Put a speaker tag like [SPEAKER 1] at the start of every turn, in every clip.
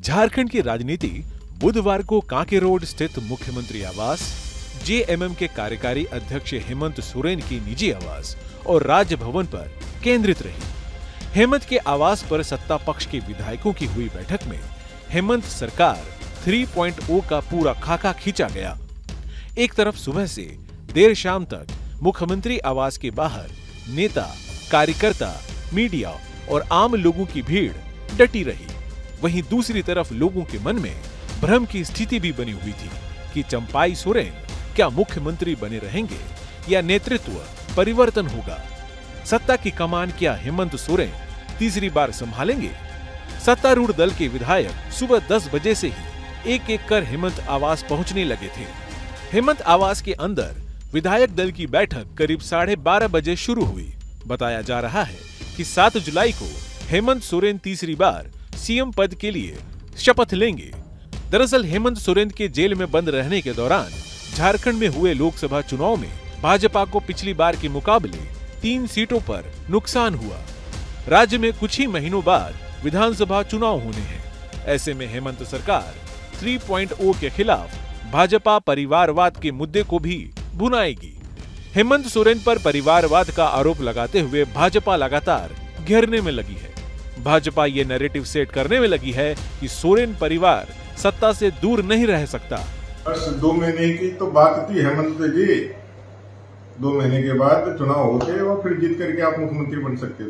[SPEAKER 1] झारखंड की राजनीति बुधवार को कांके रोड स्थित मुख्यमंत्री आवास, जेएमएम के कार्यकारी अध्यक्ष हेमंत सोरेन की निजी आवास और राजभवन पर केंद्रित रही। हेमंत के आवास पर सत्ता पक्ष के विधायकों की हुई बैठक में हेमंत सरकार 3.0 का पूरा खाका खींचा गया। एक तरफ सुबह से देर शाम तक मुख्यमंत्री आवास के बाहर नेता, कार्यकर्ता, मीडिया और आम लोगों की भीड़ डटी रही। वहीं दूसरी तरफ लोगों के मन में भ्रम की स्थिति भी बनी हुई थी कि चंपाई सोरेन क्या मुख्यमंत्री बने रहेंगे या नेतृत्व परिवर्तन होगा। सत्ता की कमान क्या हेमंत सोरेन तीसरी बार संभालेंगे? सत्तारूढ़ दल के विधायक सुबह 10 बजे से ही एक एक कर हेमंत आवास पहुंचने लगे थे। हेमंत आवास के अंदर विधायक दल की बैठक करीब 12:30 बजे शुरू हुई। बताया जा रहा है कि 7 जुलाई को हेमंत सोरेन तीसरी बार सीएम पद के लिए शपथ लेंगे। दरअसल हेमंत सोरेन के जेल में बंद रहने के दौरान झारखंड में हुए लोकसभा चुनाव में भाजपा को पिछली बार के मुकाबले 3 सीटों पर नुकसान हुआ। राज्य में कुछ ही महीनों बाद विधानसभा चुनाव होने हैं। ऐसे में हेमंत सरकार 3.0 के खिलाफ भाजपा परिवारवाद के मुद्दे को भी भुनाएगी। हेमंत सोरेन पर परिवारवाद का आरोप लगाते हुए भाजपा लगातार घेरने में लगी है। भाजपा ये नैरेटिव सेट करने में लगी है कि सोरेन परिवार सत्ता से दूर नहीं रह सकता।
[SPEAKER 2] बस 2 महीने की तो बात थी हेमंत जी। 2 महीने के बाद चुनाव होते और फिर जीत करके आप मुख्यमंत्री बन सकते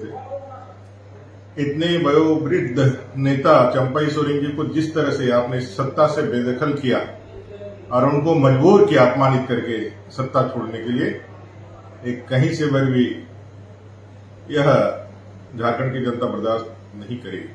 [SPEAKER 2] थे। इतने वयोवृद्ध नेता चंपाई सोरेन जी को जिस तरह से आपने सत्ता से बेदखल किया और उनको मजबूर किया अपमानित करके सत्ता छोड़ने के लिए, एक कहीं से बर भी यह झारखंड की जनता बर्दाश्त नहीं करेगी।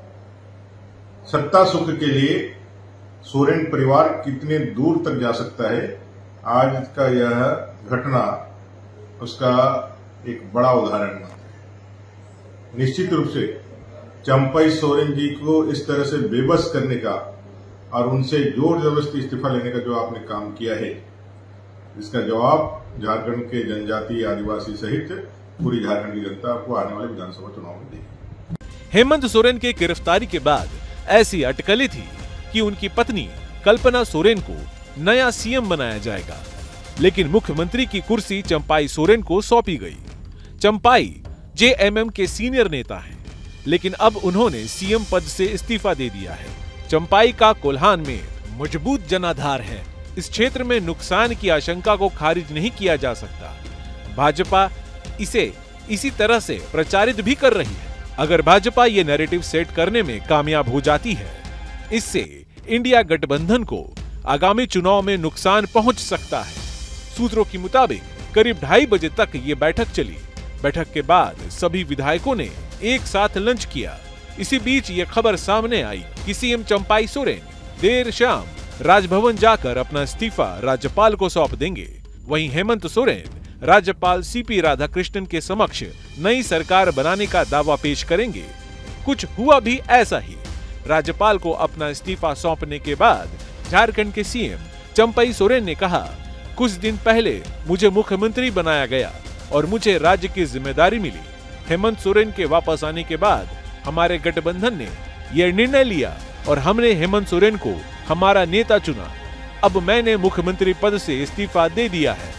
[SPEAKER 2] सत्ता सुख के लिए सोरेन परिवार कितने दूर तक जा सकता है, आज का यह घटना उसका एक बड़ा उदाहरण है। निश्चित रूप से चंपाई सोरेन जी को इस तरह से बेबस करने का और उनसे जोर जबरदस्ती इस्तीफा लेने का जो आपने काम किया है, इसका जवाब झारखंड के जनजातीय, आदिवासी सहित पूरी झारखंड की जनता आपको आने वाले विधानसभा चुनाव में देगी।
[SPEAKER 1] हेमंत सोरेन के गिरफ्तारी के बाद ऐसी अटकलें थी कि उनकी पत्नी कल्पना सोरेन को नया सीएम बनाया जाएगा, लेकिन मुख्यमंत्री की कुर्सी चंपाई सोरेन को सौंपी गई। चंपाई जेएमएम के सीनियर नेता हैं, लेकिन अब उन्होंने सीएम पद से इस्तीफा दे दिया है। चंपाई का कोल्हान में मजबूत जनाधार है। इस क्षेत्र में नुकसान की आशंका को खारिज नहीं किया जा सकता। भाजपा इसे इसी तरह से प्रचारित भी कर रही है। अगर भाजपा ये नैरेटिव सेट करने में कामयाब हो जाती है, इससे इंडिया गठबंधन को आगामी चुनाव में नुकसान पहुंच सकता है। सूत्रों के मुताबिक करीब 2:30 बजे तक ये बैठक चली। बैठक के बाद सभी विधायकों ने एक साथ लंच किया। इसी बीच ये खबर सामने आई कि सीएम चंपाई सोरेन देर शाम राजभवन जाकर अपना इस्तीफा राज्यपाल को सौंप देंगे। वहीं हेमंत सोरेन राज्यपाल सीपी राधाकृष्णन के समक्ष नई सरकार बनाने का दावा पेश करेंगे। कुछ हुआ भी ऐसा ही। राज्यपाल को अपना इस्तीफा सौंपने के बाद झारखंड के सीएम चंपाई सोरेन ने कहा, कुछ दिन पहले मुझे मुख्यमंत्री बनाया गया और मुझे राज्य की जिम्मेदारी मिली। हेमंत सोरेन के वापस आने के बाद हमारे गठबंधन ने यह निर्णय लिया और हमने हेमंत सोरेन को हमारा नेता चुना। अब मैंने मुख्यमंत्री पद से इस्तीफा दे दिया है।